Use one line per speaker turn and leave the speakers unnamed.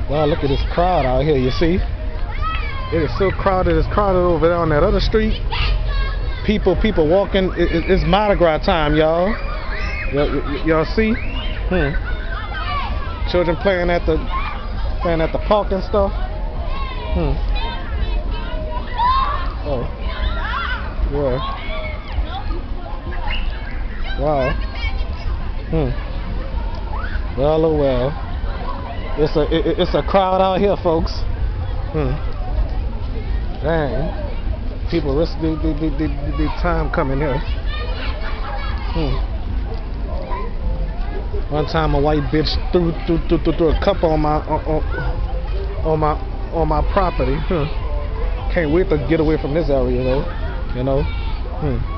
Wow, look at this crowd out here, you see? It is so crowded. It's crowded over there on that other street. People walking. It's Mardi Gras time, y'all. Y'all see? Children playing at the park and stuff. Oh. Yeah. Wow. Well, oh well. It's a crowd out here, folks. Dang. People risk the time coming here. One time a white bitch threw a cup on my property. Can't wait to get away from this area though. You know.